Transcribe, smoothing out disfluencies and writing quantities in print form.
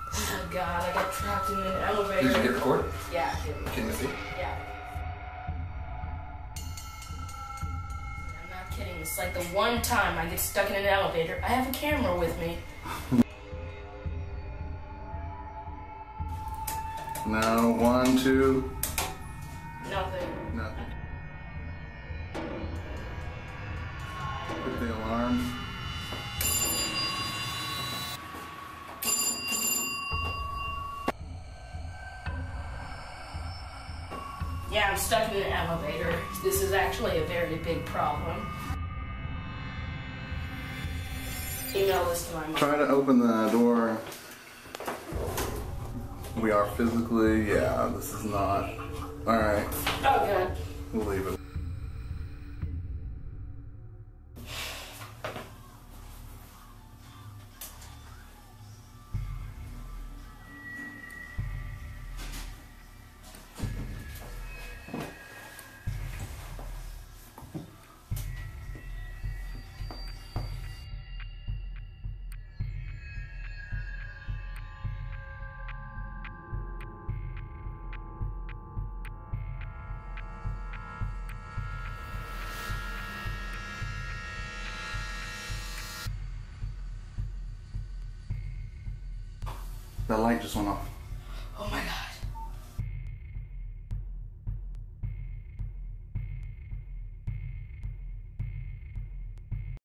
Oh God, I got trapped in an elevator. Did you get recorded? Yeah, I did. Can you see? Yeah. I'm not kidding. It's like the one time I get stuck in an elevator. I have a camera with me. No, 1, 2. Nothing. Nothing. Hit the alarm. Yeah, I'm stuck in an elevator. This is actually a very big problem. Email this to my mom. Try to open the door. We are physically, yeah, this is not. Alright, Oh God. we'll leave it. That light just went off. Oh my God.